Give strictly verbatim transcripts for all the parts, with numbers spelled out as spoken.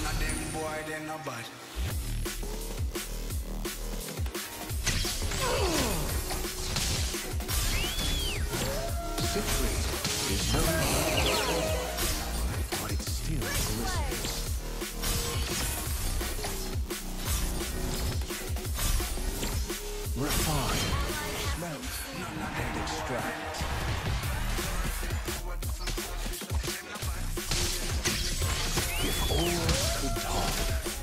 None of them boy, they no bad. Citrate is no longer, but it still glistens. Refine, smelt, and extract. If ores could talk.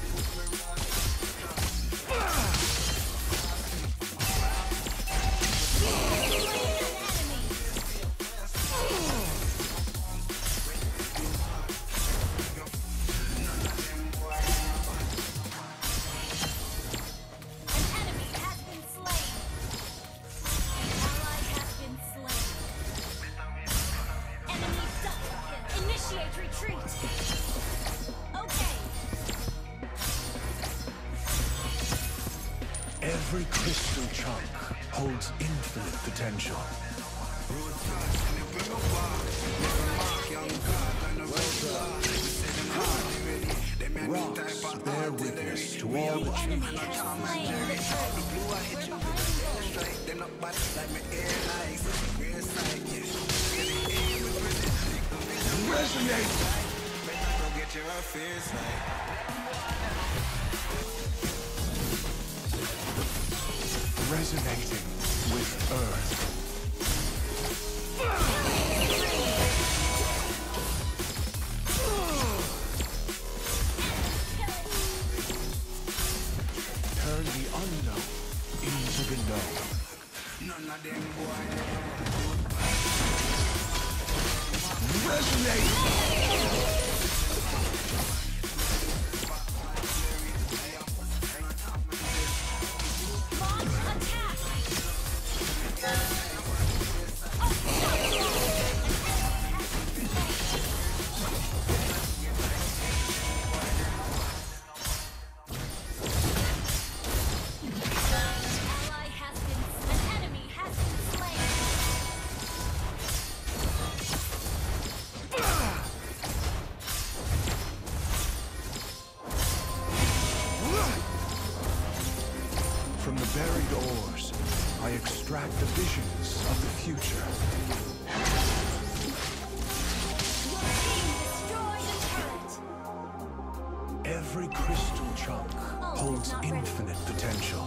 Every crystal chunk holds infinite potential. Rocks bear witness to all the changes. Resonate! Resonating with Earth. Turn the unknown into the known. None of them boy. Resonate! From the buried ores, I extract the visions of the future. Every crystal chunk holds infinite potential.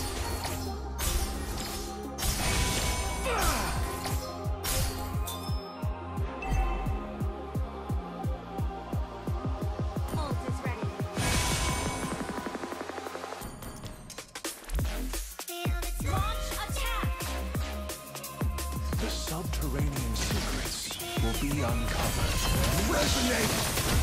The subterranean secrets will be uncovered. Resonate!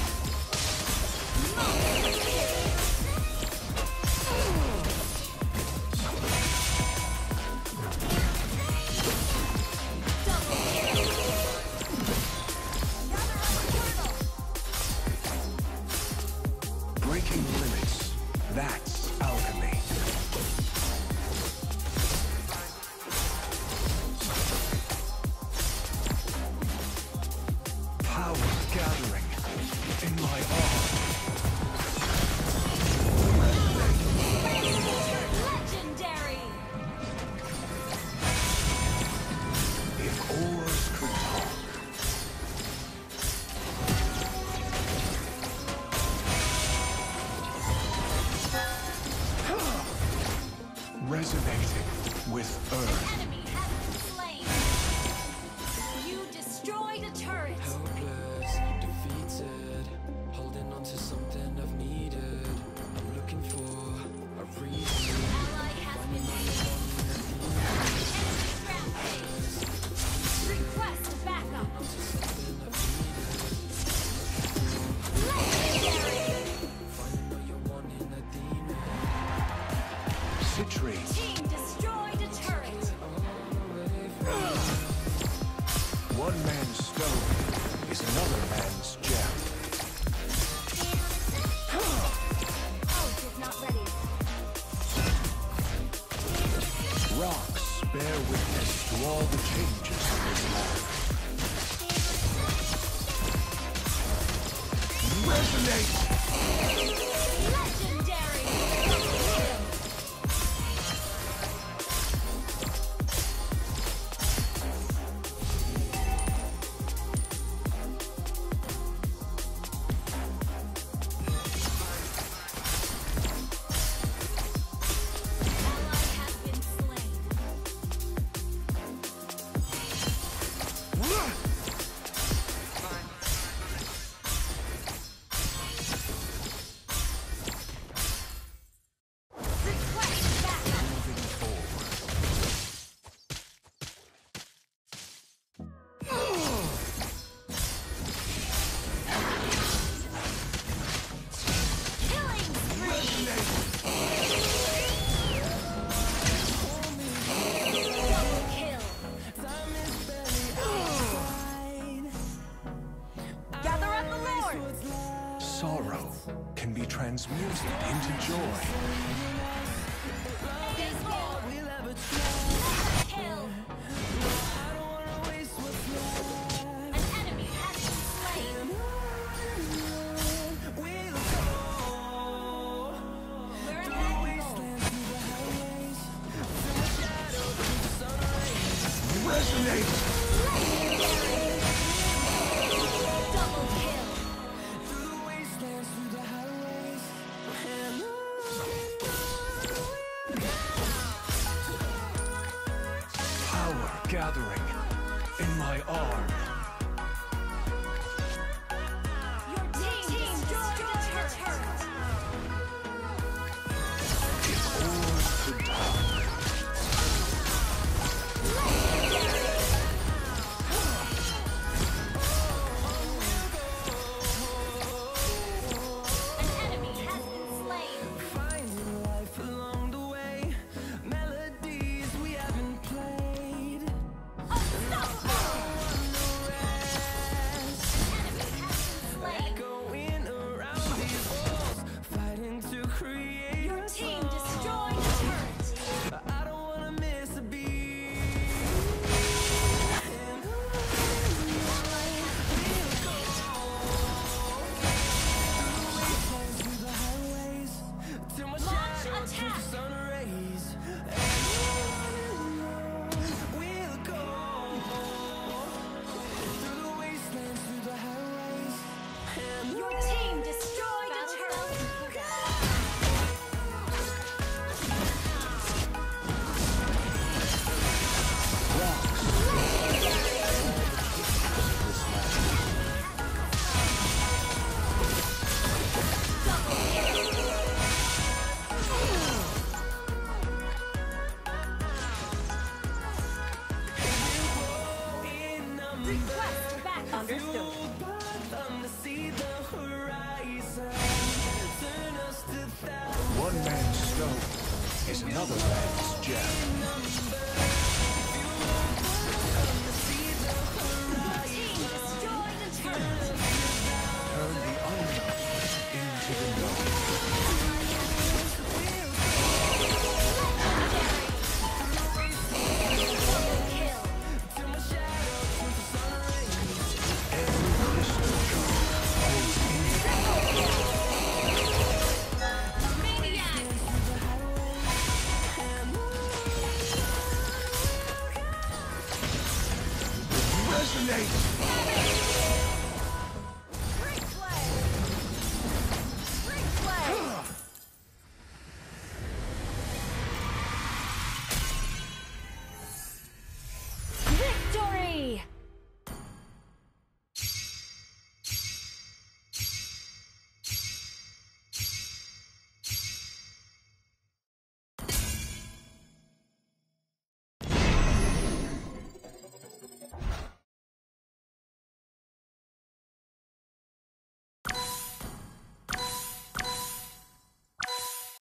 Breaking limits. That's alchemy. Power gathering in my arm. Legendary! If ores could talk. Resonating with Earth. Enemy has been slain. You destroyed a turret. Helpless, defeated, holding on to something I've needed. I'm looking for a reason. Ally has been slain. Enemy rampage. Request backup. Legendary. Finding what you're wanting, a demon. Citrate. Team destroyed a turret. One man's stone is another man's gem. Ult is not ready. Rocks bear witness to all the changes in this life. Resonate! Legendary. Ally has been slain. Request backup. Moving forward. Killing spree. Double kill. Gather up the Lord. Sorrow can be transmuted into joy. Baseball. Kill. An enemy has been slain. We're Resonate! double kill. Power gathering in my arm. Your team destroyed a turret. It oars the dark. An enemy has been slain. Finding life along the way, melodies we haven't played. Unstoppable. Enemy has been slain. Going around these walls, fighting to create Your a team song. destroyed a turret. I don't wanna miss a beat. And through the highways, till my Launch shadow turns attack. to sun rays. And we'll go through the wastelands, through the highways. And Your team destroyed a turret. Request back. Understood. them to see the horizon. Turn us to thousands. One man's stone is another man's gem.